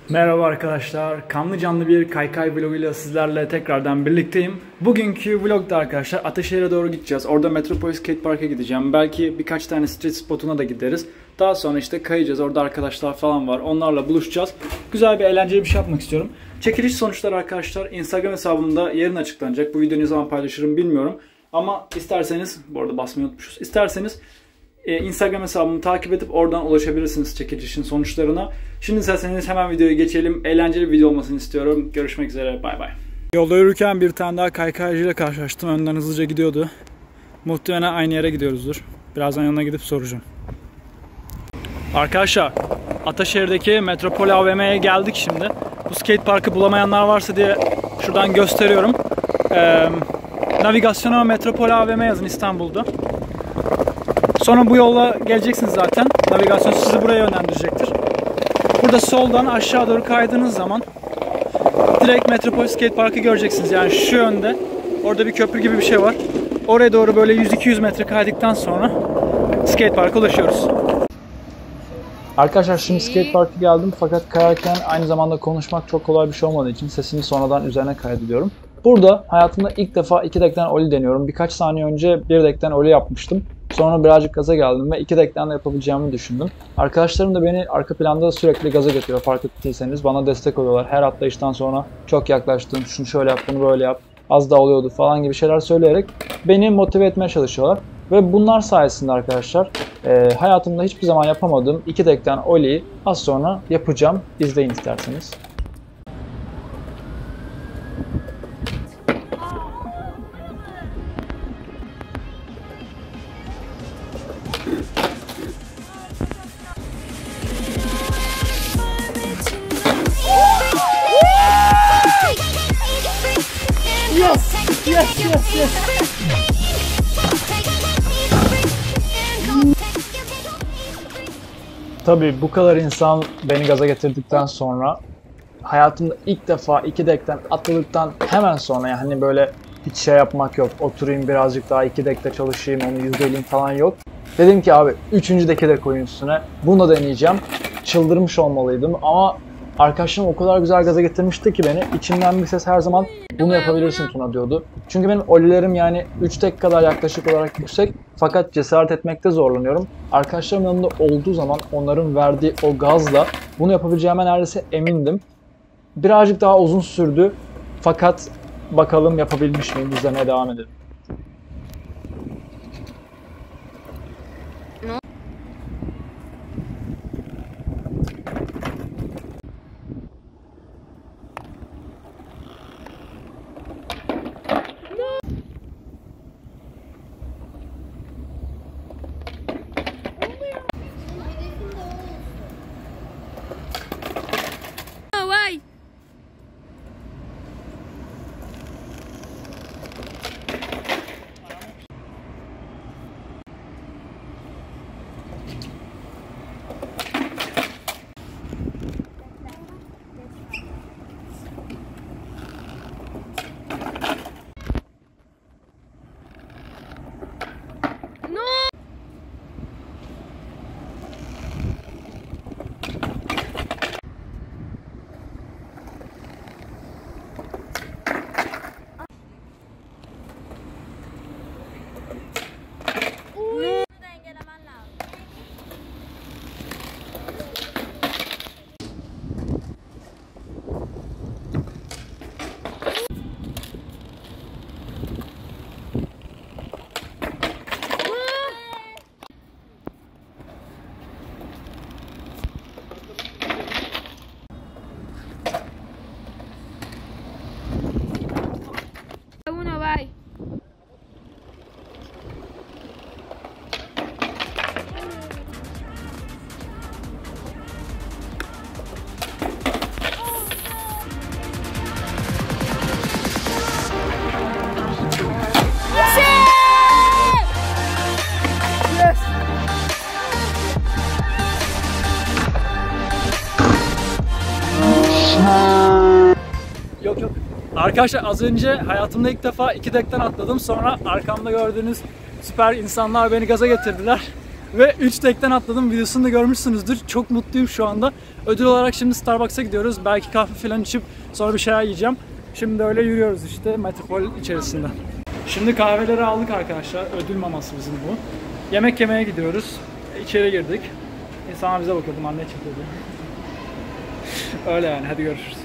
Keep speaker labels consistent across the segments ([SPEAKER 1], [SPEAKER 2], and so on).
[SPEAKER 1] Merhaba arkadaşlar, kanlı canlı bir kaykay vloguyla sizlerle tekrardan birlikteyim. Bugünkü vlogda arkadaşlar Ataşehir'e doğru gideceğiz. Orada Metropolis Skate Park'a gideceğim. Belki birkaç tane street spotuna da gideriz. Daha sonra işte kayacağız. Orada arkadaşlar falan var. Onlarla buluşacağız. Güzel bir eğlenceli bir şey yapmak istiyorum. Çekiliş sonuçları arkadaşlar Instagram hesabımda yarın açıklanacak. Bu videoyu ne zaman paylaşırım bilmiyorum. Ama isterseniz, bu arada basmayı unutmuşuz. İsterseniz Instagram hesabımı takip edip oradan ulaşabilirsiniz çekilişin sonuçlarına. Şimdi isterseniz hemen videoya geçelim. Eğlenceli bir video olmasını istiyorum. Görüşmek üzere. Bay bay. Yolda yürürken bir tane daha kaykaycıyla karşılaştım. Önden hızlıca gidiyordu. Muhtemelen aynı yere gidiyoruzdur. Birazdan yanına gidip soracağım. Arkadaşlar Ataşehir'deki Metropol AVM'ye geldik şimdi. Bu skate parkı bulamayanlar varsa diye şuradan gösteriyorum. Navigasyona Metropol AVM yazın İstanbul'da. Sonra bu yolla geleceksiniz zaten. Navigasyon sizi buraya yönlendirecektir. Burada soldan aşağı doğru kaydığınız zaman direkt Metropolis Skate Park'ı göreceksiniz. Yani şu yönde. Orada bir köprü gibi bir şey var. Oraya doğru böyle 100-200 metre kaydıktan sonra skate park'a ulaşıyoruz. Arkadaşlar şimdi skate park'a geldim fakat kayarken aynı zamanda konuşmak çok kolay bir şey olmadığı için sesimi sonradan üzerine kaydediyorum. Burada hayatımda ilk defa 2 dekten ollie deniyorum. Birkaç saniye önce 1 dekten ollie yapmıştım. Sonra birazcık gaza geldim ve 2 dekten de yapabileceğimi düşündüm. Arkadaşlarım da beni arka planda sürekli gaza getiriyor fark ettiyseniz. Bana destek oluyorlar. Her atlayıştan sonra çok yaklaştın, şunu şöyle yap, bunu böyle yap, az daha oluyordu falan gibi şeyler söyleyerek beni motive etmeye çalışıyorlar. Ve bunlar sayesinde arkadaşlar hayatımda hiçbir zaman yapamadığım 2 dekten ollie'yi az sonra yapacağım. İzleyin isterseniz. Yes. Tabii bu kadar insan beni gaza getirdikten sonra hayatımda ilk defa 2 dekten atladıktan hemen sonra yani böyle hiç şey yapmak yok. Oturayım birazcık daha 2 dekte çalışayım, onu yüzdeleyeyim falan yok. Dedim ki abi 3. deke de koyun üstüne. Bunu da deneyeceğim. Çıldırmış olmalıydım ama arkadaşlarım o kadar güzel gaza getirmişti ki beni. İçimden bir ses her zaman bunu yapabilirsin Tuna diyordu. Çünkü benim ollie'lerim yani 3 dek kadar yaklaşık olarak yüksek. Fakat cesaret etmekte zorlanıyorum. Arkadaşlarım yanında olduğu zaman onların verdiği o gazla bunu yapabileceğime neredeyse emindim. Birazcık daha uzun sürdü. Fakat bakalım yapabilmiş miyim? İzlemeye devam edelim. Yok. Arkadaşlar az önce hayatımda ilk defa 2 dekten atladım. Sonra arkamda gördüğünüz süper insanlar beni gaza getirdiler. Ve 3 tekten atladım. Videosunu da görmüşsünüzdür. Çok mutluyum şu anda. Ödül olarak şimdi Starbucks'a gidiyoruz. Belki kahve falan içip sonra bir şeyler yiyeceğim. Şimdi öyle yürüyoruz işte metropol içerisinde. Şimdi kahveleri aldık arkadaşlar. Ödül maması bizim bu. Yemek yemeye gidiyoruz. İçeri girdik. İnsanlar bize bakıyordu. Anne çekiyordu. Öyle yani. Hadi görüşürüz.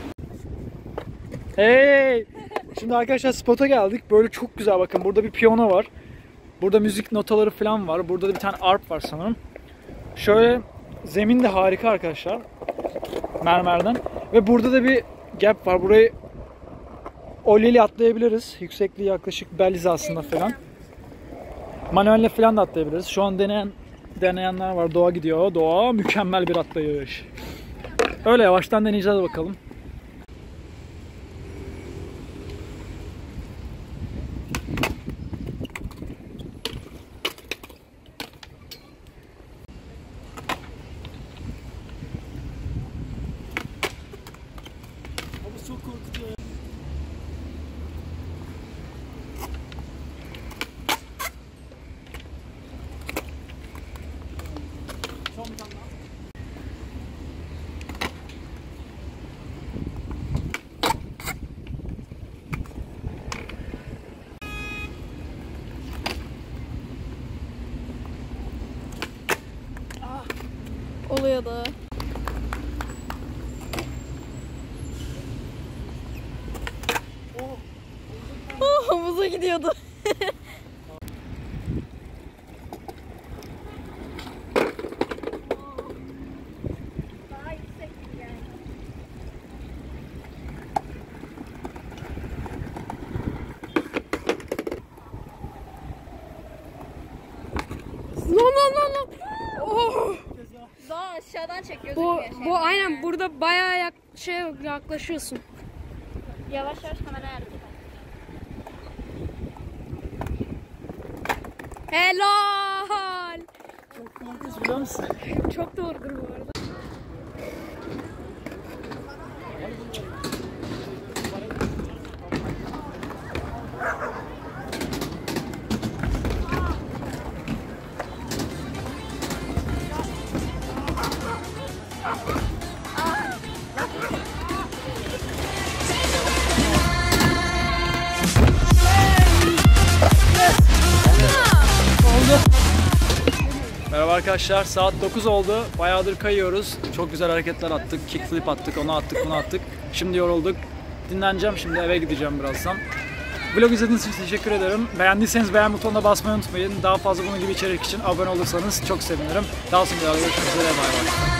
[SPEAKER 1] Hey! Şimdi arkadaşlar spota geldik. Böyle çok güzel bakın. Burada bir piyano var. Burada müzik notaları falan var. Burada da bir tane arp var sanırım. Şöyle zemin de harika arkadaşlar. Mermerden. Ve burada da bir gap var. Burayı olyeli atlayabiliriz. Yüksekliği yaklaşık bel hizasında falan. Manuelle falan da atlayabiliriz. Şu an deneyenler var. Doğa gidiyor. Doğa mükemmel bir atlayış. Öyle yavaştan deneyeceğiz bakalım. Çok korkutuyor.
[SPEAKER 2] Oluyor da. Oh, havuza gidiyordu. Daha yüksek yani. No. Oh. Daha aşağıdan çekiyoruz.
[SPEAKER 3] Bu aynen burada bayağı yaklaşıyorsun.
[SPEAKER 2] Yavaş yavaş kameraya hareket et.
[SPEAKER 3] Helal.
[SPEAKER 1] Çok korkunç biliyor musun?
[SPEAKER 3] Çok doğrudur bu arada.
[SPEAKER 1] Merhaba arkadaşlar, saat 9 oldu. Bayağıdır kayıyoruz. Çok güzel hareketler attık. Kickflip attık, onu attık, bunu attık. Şimdi yorulduk. Dinleneceğim, şimdi eve gideceğim birazdan. Vlog izlediğiniz için teşekkür ederim. Beğendiyseniz beğen butonuna basmayı unutmayın. Daha fazla bunun gibi içerik için abone olursanız çok sevinirim. Daha sonra görüşmek üzere, bay bay.